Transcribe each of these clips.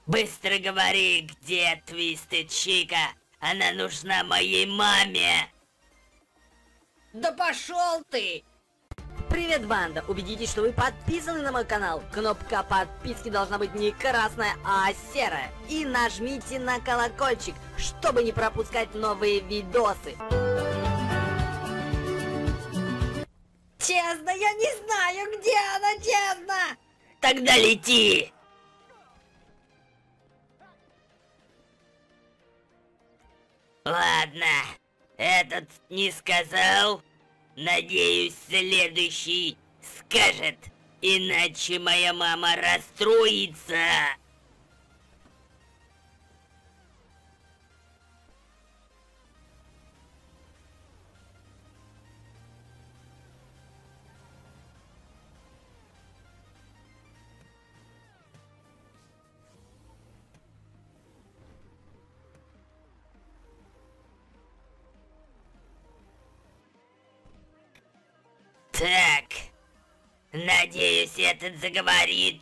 Быстро говори, где Твистед Чика? Она нужна моей маме. Да пошел ты! Привет, банда! Убедитесь, что вы подписаны на мой канал. Кнопка подписки должна быть не красная, а серая. И нажмите на колокольчик, чтобы не пропускать новые видосы. Честно, я не знаю, где она, честно! Тогда лети! Ладно, этот не сказал. Надеюсь, следующий скажет, иначе моя мама расстроится. Так, надеюсь, этот заговорит.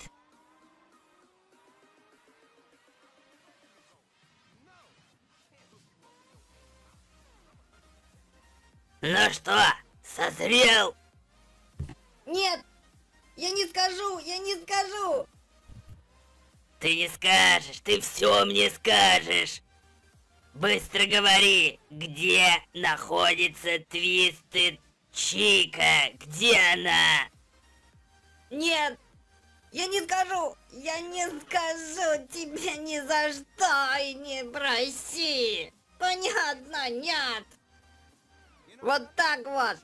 Ну что, созрел? Нет! Я не скажу, я не скажу! Ты не скажешь, ты все мне скажешь. Быстро говори, где находится Твистед Чика? Где она? Нет! Я не скажу! Я не скажу тебе ни за что и не проси! Понятно, нет! Вот так вот!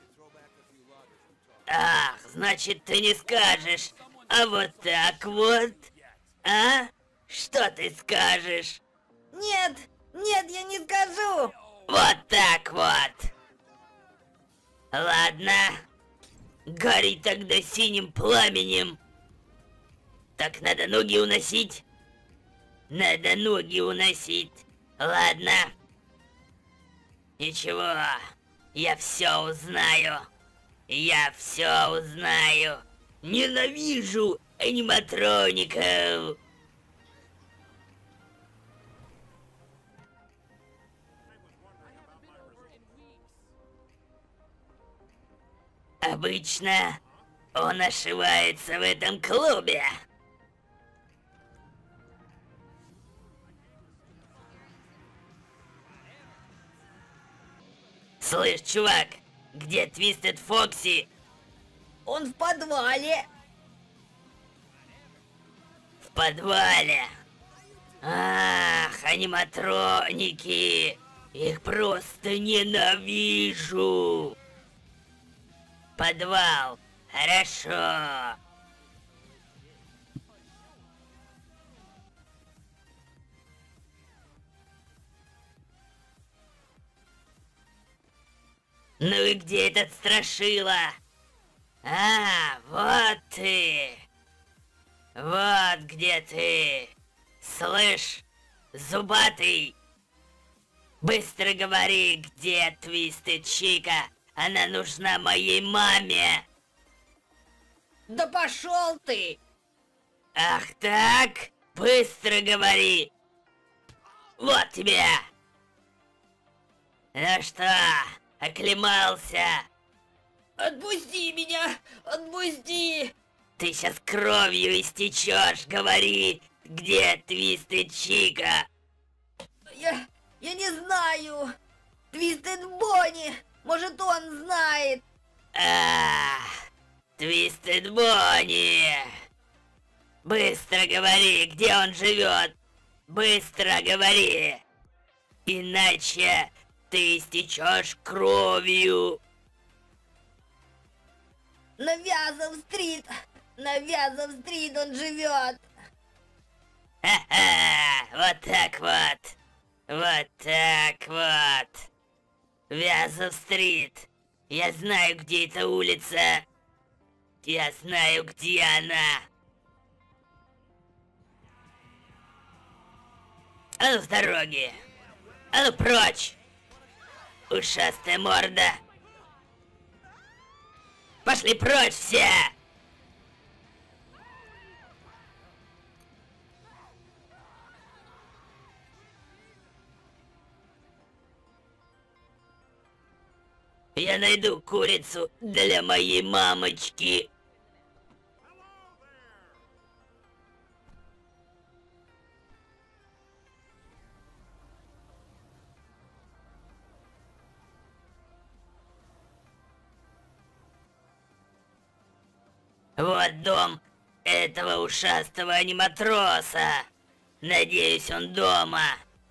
Ах, значит, ты не скажешь. А вот так вот? А? Что ты скажешь? Нет! Нет, я не скажу! Вот так вот. Ладно. Гори тогда синим пламенем. Так надо ноги уносить. Надо ноги уносить. Ладно. Ничего. Я все узнаю. Я все узнаю. Ненавижу аниматроников. Обычно он ошивается в этом клубе. Слышь, чувак, где Твистед Фокси? Он в подвале! В подвале. Ах, аниматроники. Их просто ненавижу. Подвал. Хорошо. Ну и где этот страшила? А, вот ты. Вот где ты. Слышь, зубатый. Быстро говори, где Твистед Чика. Она нужна моей маме. Да пошел ты! Ах так? Быстро говори. Вот тебе. Ну что, оклемался? Отпусти меня! Отпусти! Ты сейчас кровью истечешь. Говори, где Твистед Чика. Я не знаю! Твистед Бонни! Может, он знает! Твистед Бонни! Быстро говори, где он живет! Быстро говори! Иначе ты истечешь кровью! На Вязов-стрит! На Вязов-стрит он живет! Ха-ха! Вот так вот! Вот так вот! Вязов-стрит! Я знаю, где эта улица! Я знаю, где она! А ну с дороги! А ну прочь! Ушастая морда! Пошли прочь все! Я найду курицу для моей мамочки. Вот дом этого ушастого аниматроса. Надеюсь, он дома.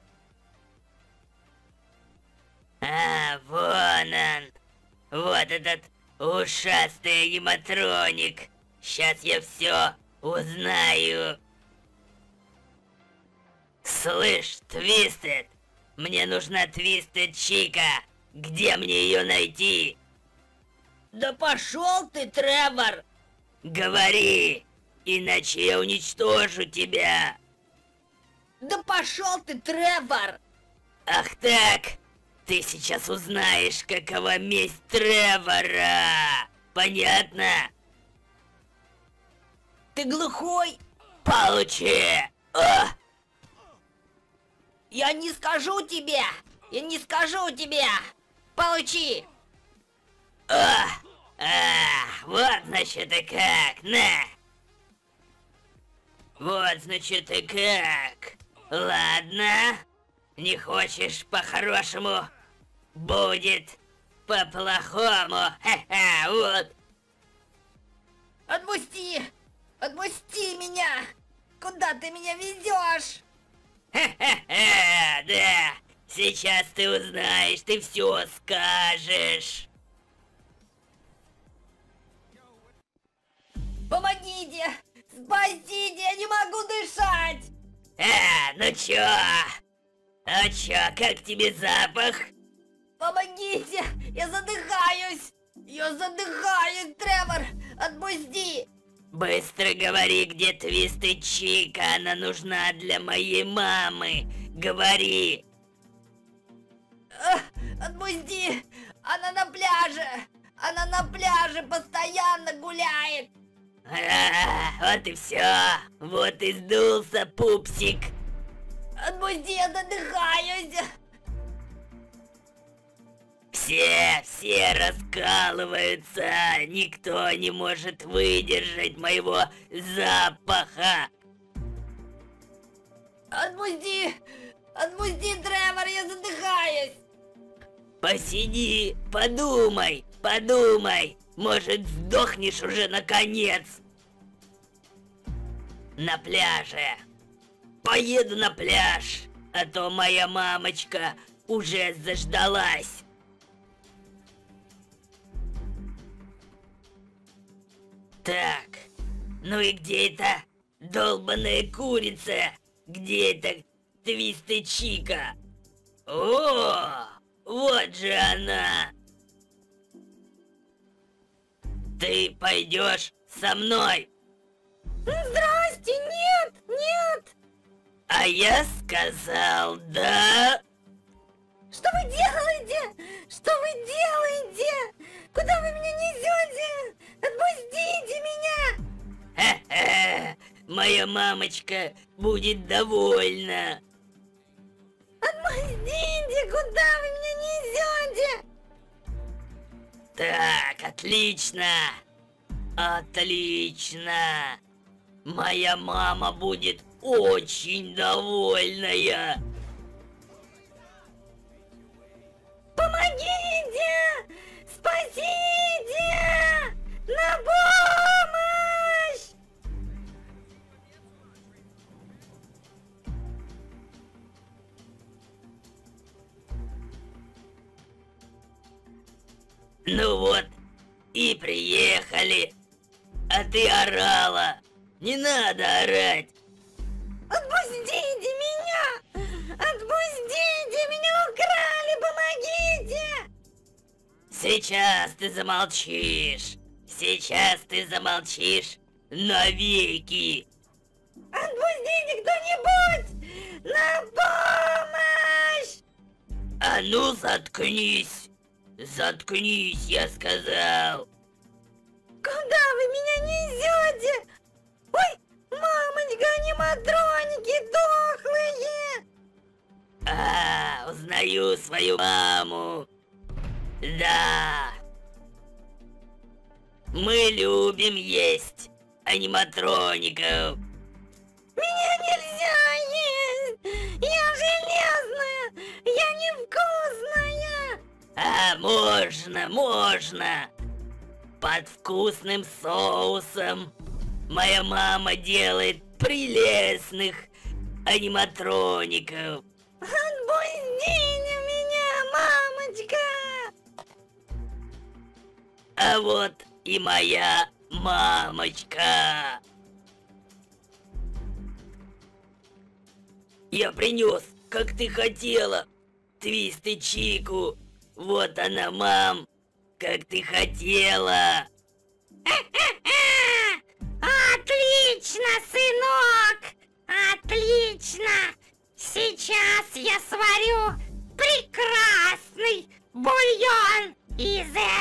А, вон он. Вот этот ушастый аниматроник. Сейчас я все узнаю. Слышь, Твистед, мне нужна Твистед Чика. Где мне ее найти? Да пошел ты, Тревор! Говори, иначе я уничтожу тебя. Да пошел ты, Тревор! Ах так, ты сейчас узнаешь, какова месть Тревора. Понятно? Ты глухой? Получи! А! Я не скажу тебе! Я не скажу тебе! Получи! Вот значит и как, на! Вот значит и как. Ладно, не хочешь по-хорошему, будет по-плохому. Ха-ха, вот. Отпусти! Отпусти меня! Куда ты меня везешь? Ха-ха-ха, да. Сейчас ты узнаешь, ты все скажешь. Помогите! Спасите! Я не могу дышать! Ну чё? А чё, как тебе запах? Помогите! Я задыхаюсь! Я задыхаюсь, Тревор! Отпусти! Быстро говори, где Твистед Чика, она нужна для моей мамы. Говори. Отпусти! Она на пляже! Она на пляже постоянно гуляет! Вот и все. Вот и сдулся пупсик. Отпусти, я задыхаюсь! Все раскалываются. Никто не может выдержать моего запаха. Отпусти! Отпусти, Тревор, я задыхаюсь! Посиди, подумай, подумай. Может, сдохнешь уже наконец? На пляже. Поеду на пляж, а то моя мамочка уже заждалась. Так, ну и где эта долбаная курица? Где эта Твистед Чика? О, вот же она! Ты пойдешь со мной? Здрасте, нет, нет! А я сказал да. Что вы делаете? Что вы делаете? Куда вы меня несете? Отпустите меня! Ха-ха, моя мамочка будет довольна. Отпустите, куда вы меня несете? Так, отлично. Отлично. Моя мама будет очень довольная. Помогите! Спасите! На помощь! Ну вот, и приехали. А ты орала. Не надо орать. Отпустите меня! Отпустите! Меня украли! Помогите! Сейчас ты замолчишь. Сейчас ты замолчишь навеки. Отпустите кто-нибудь! На помощь! А ну заткнись. Заткнись, я сказал. Куда вы меня несете? Ой, мамочка, аниматроники дохлые! Узнаю свою маму. Да. Мы любим есть аниматроников. Меня нельзя есть! Я железная! Я невкусная! А можно. Под вкусным соусом моя мама делает прелестных аниматроников. Отпустите меня, мамочка! А вот и моя мамочка. Я принес, как ты хотела, Твист и Чику. Вот она, мам, как ты хотела. Отлично, сынок! Отлично! Сейчас я сварю прекрасный бульон из